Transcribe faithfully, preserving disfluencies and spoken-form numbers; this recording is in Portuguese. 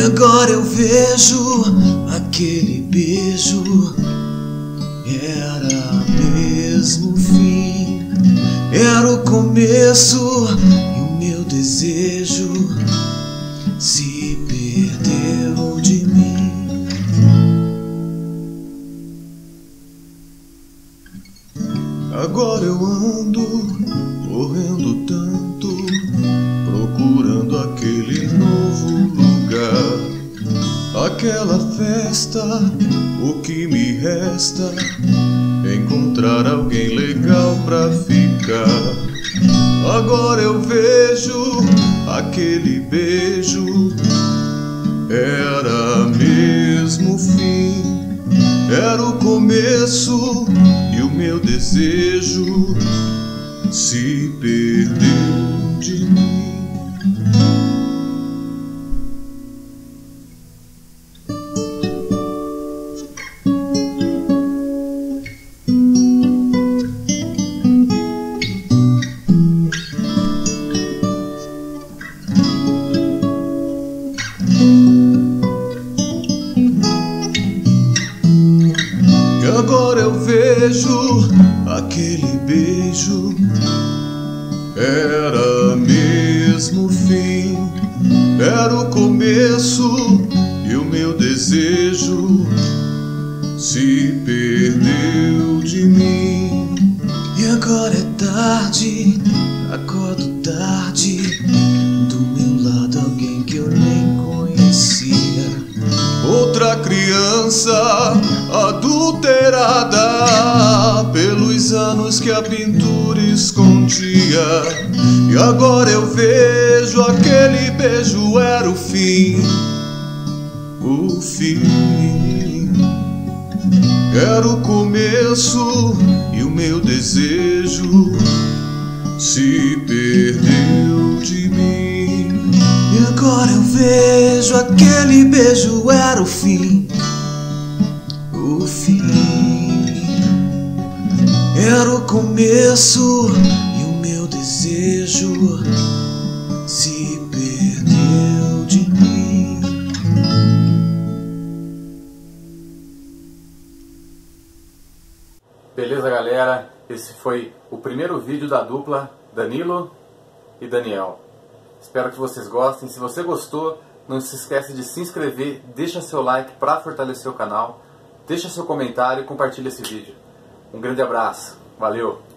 agora eu vejo aquele beijo era mesmo o fim, era o começo e o meu desejo se perdeu de mim. Agora eu ando correndo tanto, procurando aquele novo lugar, aquela festa. O que me resta é encontrar alguém legal pra ficar. Agora eu vejo aquele beijo era mesmo o fim, era o começo e o meu desejo se perdeu de mim. Agora eu vejo aquele beijo era mesmo o fim, era o começo e o meu desejo se perdeu de mim. E agora é tarde, acordo tarde, do meu lado alguém que eu nem conhecia, outra criança adulterada pelos anos que a pintura escondia. E agora eu vejo aquele beijo era o fim, o fim, era o começo e o meu desejo se perdeu de mim. E agora eu vejo aquele beijo era o fim, o fim, era o começo e o meu desejo se perdeu de mim. Beleza, galera? Esse foi o primeiro vídeo da dupla Danilo e Daniel. Espero que vocês gostem. Se você gostou, não se esqueça de se inscrever, deixa seu like para fortalecer o canal, deixa seu comentário e compartilha esse vídeo. Um grande abraço, valeu!